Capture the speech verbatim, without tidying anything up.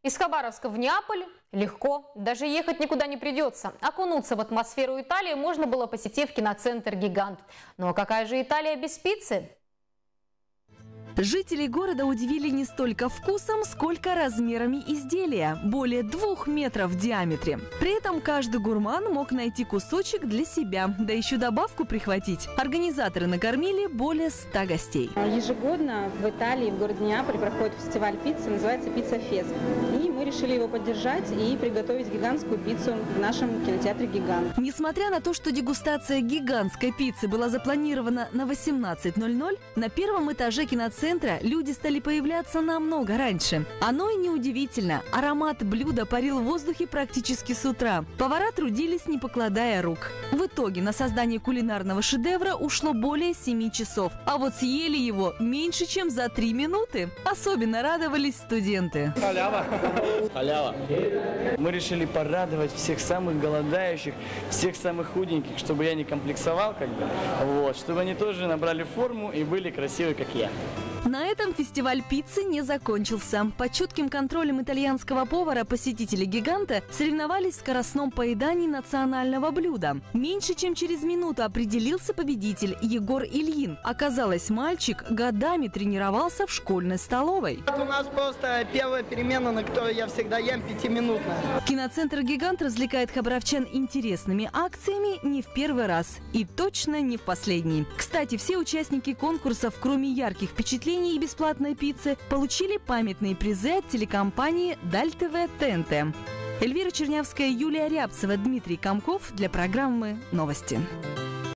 Из Хабаровска в Неаполь легко, даже ехать никуда не придется. Окунуться в атмосферу Италии можно было, посетив киноцентр «Гигант». Но какая же Италия без пиццы? Жителей города удивили не столько вкусом, сколько размерами изделия – более двух метров в диаметре. При этом каждый гурман мог найти кусочек для себя, да еще добавку прихватить. Организаторы накормили более ста гостей. Ежегодно в Италии, в городе Неаполь, проходит фестиваль пиццы, называется «Пицца-фест». И мы решили его поддержать и приготовить гигантскую пиццу в нашем кинотеатре «Гигант». Несмотря на то, что дегустация гигантской пиццы была запланирована на восемнадцать ноль ноль, на первом этаже киноцентра люди стали появляться намного раньше. Оно и неудивительно. Аромат блюда парил в воздухе практически с утра. Повара трудились, не покладая рук. В итоге на создание кулинарного шедевра ушло более семи часов. А вот съели его меньше, чем за три минуты. Особенно радовались студенты. Халява. Халява. Мы решили порадовать всех самых голодающих, всех самых худеньких, чтобы я не комплексовал, как бы, вот, чтобы они тоже набрали форму и были красивы, как я. На этом фестиваль пиццы не закончился. Под чутким контролем итальянского повара посетители «Гиганта» соревновались в скоростном поедании национального блюда. Меньше чем через минуту определился победитель Егор Ильин. Оказалось, мальчик годами тренировался в школьной столовой. У нас просто первая перемена, на которой я всегда ем, пятиминутная. Киноцентр «Гигант» развлекает хабаровчан интересными акциями не в первый раз. И точно не в последний. Кстати, все участники конкурсов, кроме ярких впечатлений и бесплатной пиццы, получили памятные призы от телекомпании Даль-ТВ Т Н Т. Эльвира Чернявская, Юлия Рябцева, Дмитрий Комков для программы «Новости».